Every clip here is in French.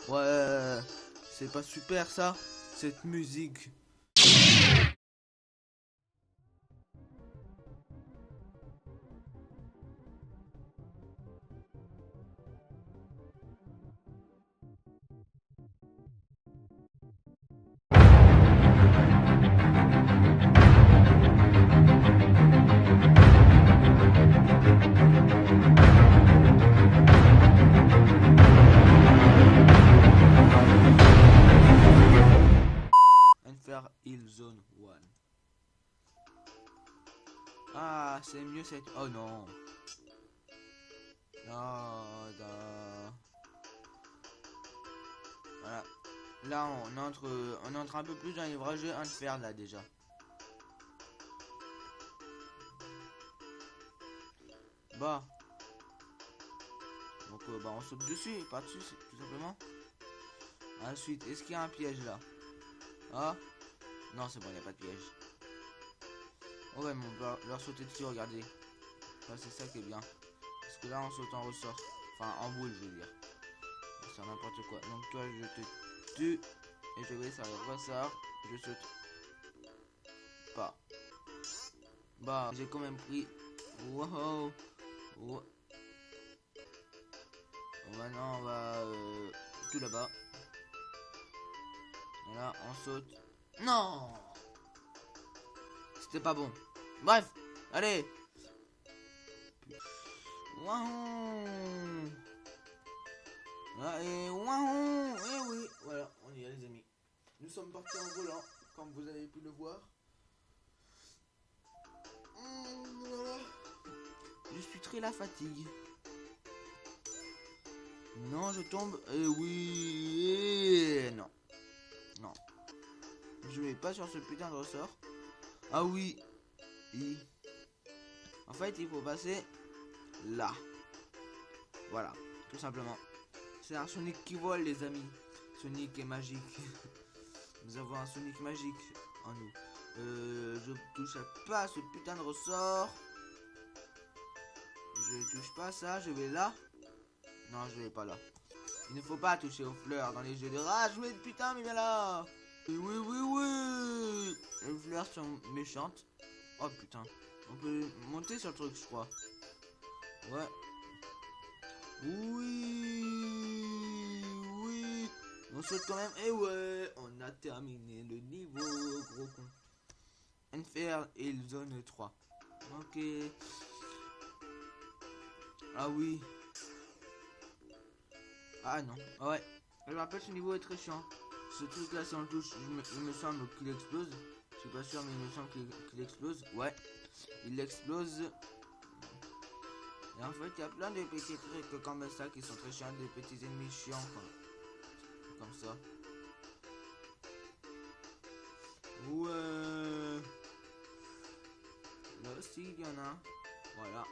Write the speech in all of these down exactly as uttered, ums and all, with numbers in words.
Ouais, c'est pas super ça, cette musique. Enfer Hill Zone un. Ah, c'est mieux cette... Oh non. Non, non. Voilà. Là, on entre, on entre un peu plus dans les vrais jeux Enfer là déjà. Bah. Donc, euh, bah, on saute dessus, pas dessus, tout simplement. Ensuite, est-ce qu'il y a un piège là? Ah. Non, c'est bon, il n'y a pas de piège. Oh ouais, mais on peut leur sauter dessus, regardez. Enfin, c'est ça qui est bien. Parce que là, on saute en ressort. Enfin, en boule, je veux dire. C'est n'importe quoi. Donc, toi, je te tue. Et je vais, ça ressort. Je saute. Pas. Bah, j'ai quand même pris. Wow. Wow. Maintenant, on va euh, tout là-bas. Et là, on saute. Non! C'était pas bon. Bref, allez. Wahoo. Ah, et wahoo. Et oui, voilà, on y est les amis. Nous sommes partis en volant, comme vous avez pu le voir. Voilà. Je suis très la fatigue. Non, je tombe. Et oui. Et non. Non. Je vais pas sur ce putain de ressort. Ah oui. I. En fait, il faut passer là. Voilà, tout simplement. C'est un Sonic qui vole, les amis. Sonic est magique. Nous avons un Sonic magique en nous. Euh, je touche pas à ce putain de ressort. Je touche pas à ça, je vais là. Non, je vais pas là. Il ne faut pas toucher aux fleurs dans les jeux de rage. Oui, putain, mais viens là. Oui, oui, oui, oui. Les fleurs sont méchantes. Oh putain. On peut monter sur le truc, je crois. Ouais. Oui. Oui. On saute quand même. Et ouais. On a terminé le niveau, gros con. Enfer et zone trois. Ok. Ah oui. Ah non. Ah ouais. Je me rappelle, ce niveau est très chiant. Ce truc là, si on le touche, il me, il me semble qu'il explose. Je suis pas sûr, mais il me semble qu'il qu'il explose. Ouais. Il explose. Et en fait, il y a plein de petits trucs comme ça qui sont très chiants, des petits ennemis chiants, quoi. Comme ça. Ouais. Là aussi, il y en a. Voilà.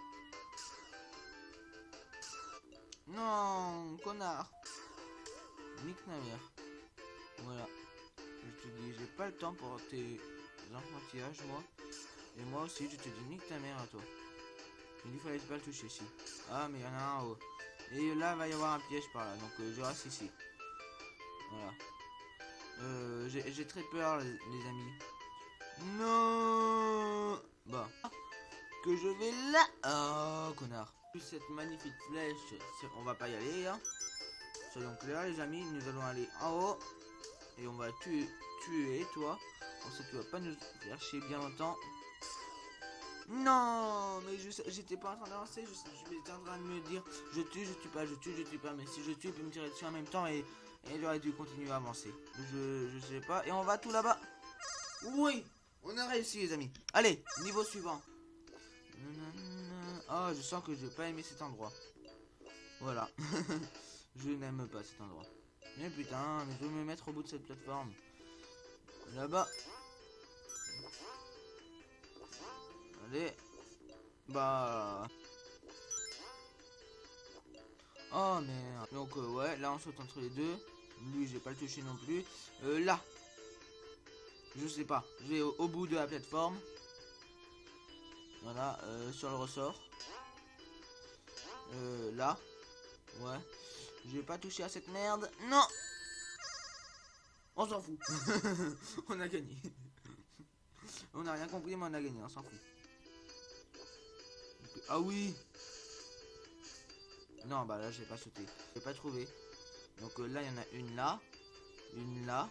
Non, connard. Nique ma mère. Voilà. Je te dis, j'ai pas le temps pour tes enfantillages, moi. Et moi aussi, je te dis, nique ta mère à toi. Il fallait pas le toucher ici. Ah, mais il y en a un en haut. Et là, il va y avoir un piège par là. Donc, euh, je reste ici. Voilà. Euh, j'ai très peur, les, les amis. Non. Bah. Que je vais là. Oh, connard. Cette magnifique flèche, on va pas y aller, hein. Soyons clairs, les amis. Nous allons aller en haut. Et on va tuer, tuer toi. On sait que tu vas pas nous faire chier bien longtemps. Non, mais j'étais pas en train d'avancer, je, je j'étais en train de me dire je tue, je tue pas, je tue, je tue pas, mais si je tue, il peut me tirer dessus en même temps et, et j'aurais dû continuer à avancer. Je, je sais pas, et on va tout là-bas. Oui, on a réussi les amis. Allez, niveau suivant. Oh, je sens que je vais pas aimer cet endroit. Voilà, je n'aime pas cet endroit. Mais putain, je veux me mettre au bout de cette plateforme. Là-bas. Allez. Bah. Oh merde. Donc euh, ouais, là on saute entre les deux. Lui, j'ai pas le touché non plus. Euh, là. Je sais pas. Je vais au, au bout de la plateforme. Voilà, euh, sur le ressort. Euh, là. Ouais. Je vais pas toucher à cette merde. Non. On s'en fout. On a gagné. On n'a rien compris, mais on a gagné. On s'en fout. Ah oui. Non, bah là, j'ai pas sauté. J'ai pas trouvé. Donc euh, là, il y en a une là. Une là.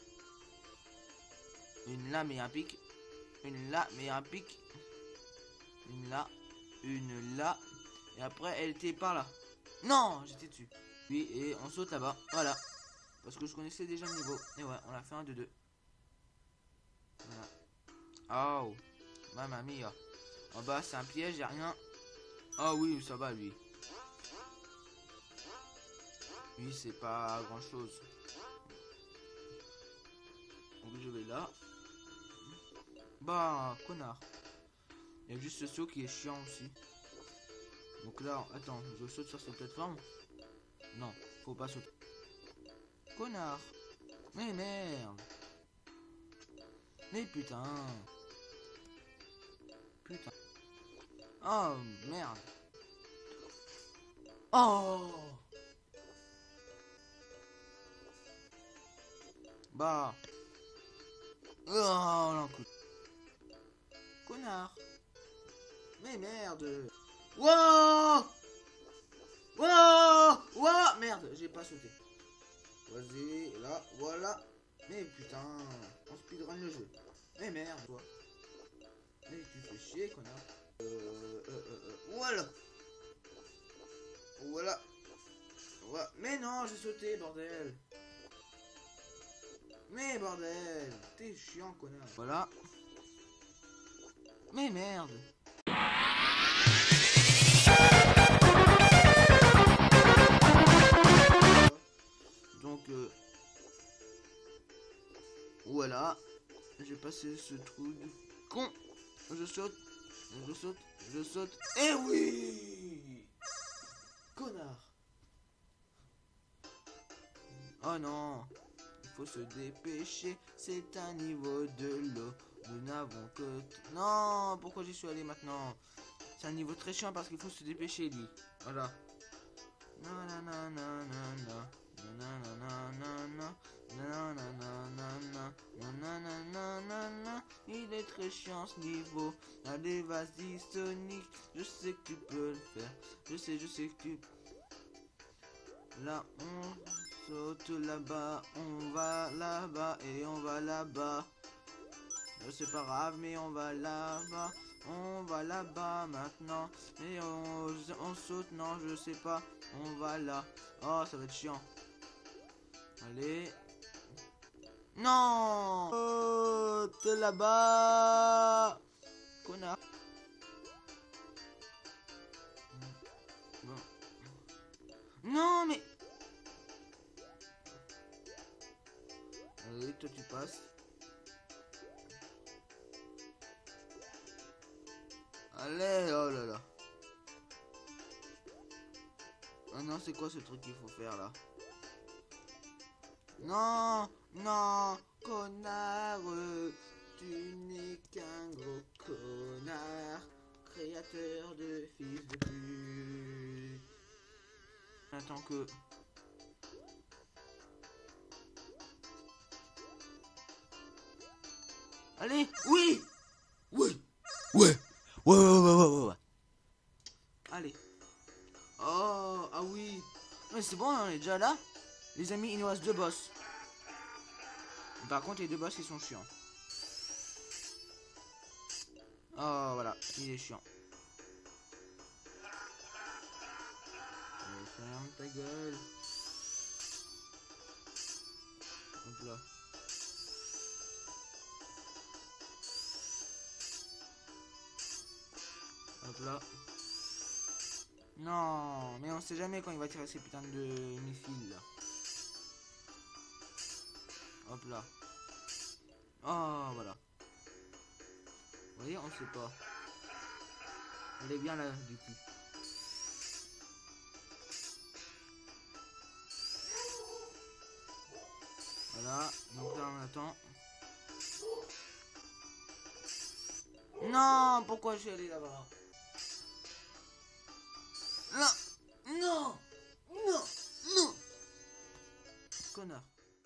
Une là, mais un pic. Une là, mais un pic. Une là. Une là. Et après, elle était par là. Non, j'étais dessus. Oui, et on saute là-bas. Voilà. Parce que je connaissais déjà le niveau. Et ouais, on a fait un deux deux. Voilà. Oh. Mamma mia. En bas, c'est un piège, y'a rien. Ah oui, ça va, lui. Lui, c'est pas grand-chose. Donc, je vais là. Bah, connard. Il y a juste ce saut qui est chiant aussi. Donc là, attends, je saute sur cette plateforme. Non, faut pas sauter. Connard. Mais merde. Mais putain. Putain. Oh, merde. Oh. Bah. Oh, l'encoup. Connard. Mais merde. Wow. Wow. Wow. Merde, j'ai pas sauté. Vas-y, là, voilà. Mais putain, on speedrun le jeu. Mais merde, toi. Mais tu fais chier, connard. Euh, euh, euh, euh, voilà. Voilà. Voilà. Mais non, j'ai sauté, bordel. Mais bordel, t'es chiant, connard. Voilà. Mais merde. Donc, euh, voilà. J'ai passé ce trou du con. Je saute. Je saute. Je saute. Eh oui. Connard. Oh non. Il faut se dépêcher. C'est un niveau de l'eau. Nous n'avons que... Non. Pourquoi j'y suis allé maintenant? C'est un niveau très chiant parce qu'il faut se dépêcher, lui. Voilà. Non, non, non, non, non, non. Il est très chiant ce niveau. Allez, vas-y, Sonic. Je sais que tu peux le faire. Je sais, je sais que tu... Là, on saute là-bas. On va là-bas et on va là-bas. C'est pas grave, mais on va là-bas. On va là-bas maintenant. Et on, on saute, non, je sais pas. On va là. Oh, ça va être chiant. Allez. Non. Oh, t'es là-bas. Connard. Bon. Non, mais... Allez, toi tu passes. Allez, oh là là. Ah non, c'est quoi ce truc qu'il faut faire là? Non, non, connard, tu n'es qu'un gros connard, créateur de fils de pute. Attends que... Allez, oui. Oui. Ouais. Ouais, ouais, ouais, ouais, ouais, ouais. Allez. Oh, ah oui. Mais c'est bon, on est déjà là. Les amis, il nous reste deux boss. Par contre, les deux boss, ils sont chiants. Oh, voilà, il est chiant. Allez, ferme ta gueule. Hop là. Hop là. Non, mais on sait jamais quand il va tirer ces putains de missiles là. Hop là. Oh, voilà. Vous voyez, on sait pas. Elle est bien là, du coup. Voilà, donc là on attend. Non, pourquoi je suis allé là-bas? Non, non, non, non. connard.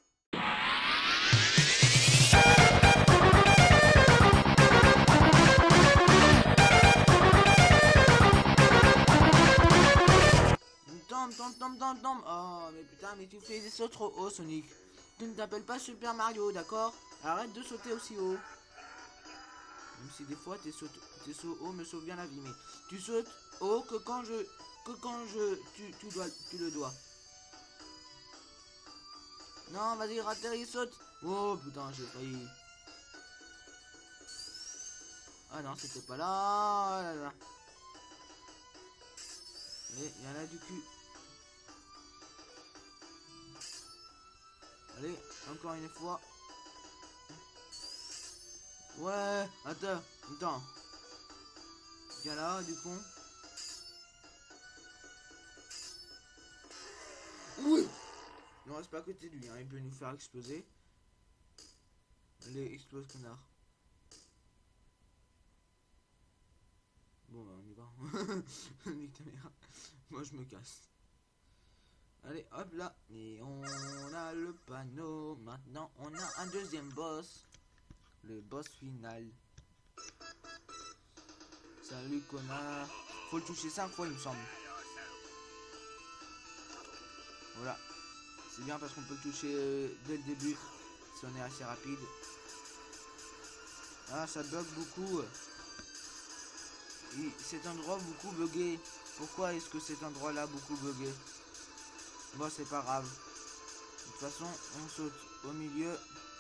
Tombe, tombe, tombe, tombe, tombe. Oh, mais putain, mais tu fais des sauts trop hauts, Sonic. Tu ne t'appelles pas Super Mario, d'accord? Arrête de sauter aussi haut. Même si des fois tes sauts, tes sauts hauts me sauvent bien la vie, mais tu sautes haut que quand je, que quand je, tu, tu dois, tu le dois. Non, vas-y, atterris, saute. Oh putain, j'ai failli. Ah non, c'était pas là. Oh là là. Allez, il y en a du cul. Allez, encore une fois. Ouais, attends, attends. Viens là, du con. Oui. Non, reste pas à côté de lui, hein. Il peut nous faire exploser. Allez, explose, connard. Bon, bah, on y va. Nique ta mère. Moi, je me casse. Allez, hop là. Et on a le panneau. Maintenant, on a un deuxième boss. Le boss final. Salut, connard. Faut le toucher cinq fois, il me semble. Voilà. C'est bien parce qu'on peut le toucher euh, dès le début. Si on est assez rapide. Ah, ça bug beaucoup. Et cet endroit beaucoup bugué. Pourquoi est-ce que cet endroit là beaucoup bugué? Bon, c'est pas grave. De toute façon, on saute au milieu.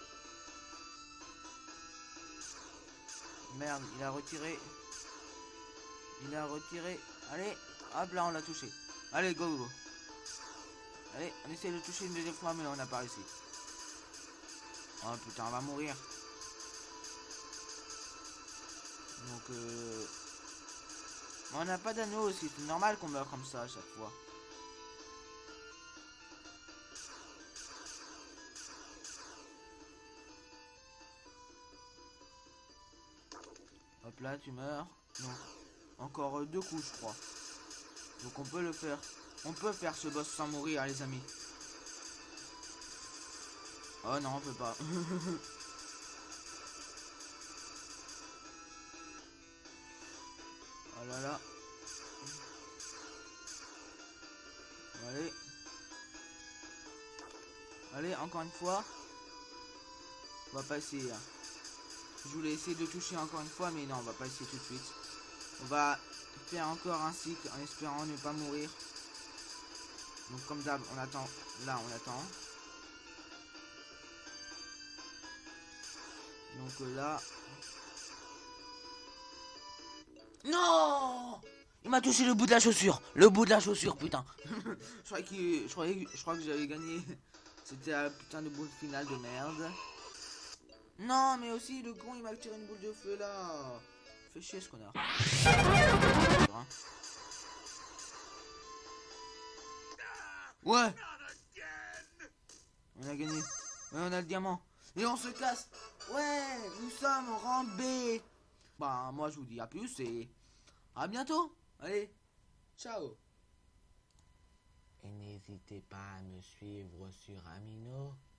Merde, il a retiré. Il a retiré. Allez, hop là, on l'a touché. Allez, go, go. Allez, on essaie de toucher une deuxième fois, mais on n'a pas réussi. Oh putain, on va mourir. Donc, euh... on n'a pas d'anneau aussi. C'est normal qu'on meurt comme ça à chaque fois. Hop là, tu meurs. Donc, encore deux coups, je crois. Donc, on peut le faire. On peut faire ce boss sans mourir, les amis. Oh non, on peut pas. Oh là là. Allez. Allez, encore une fois. On va pas essayer. Hein. Je voulais essayer de toucher encore une fois, mais non, on va pas essayer tout de suite. On va faire encore un cycle en espérant ne pas mourir. Donc comme d'hab, on attend. Là, on attend. Donc euh, là... Non! Il m'a touché le bout de la chaussure. Le bout de la chaussure, putain. je croyais qu'il... Je croyais... Je crois que j'avais gagné. C'était un putain de boule finale de merde. Non, mais aussi, le con, il m'a tiré une boule de feu, là. Fais chier, ce connard. Ouais. On a gagné. Ouais, on a le diamant. Et on se casse. Ouais, nous sommes en rang B. Bah, moi, je vous dis à plus et à bientôt. Allez, ciao. Et n'hésitez pas à me suivre sur Amino.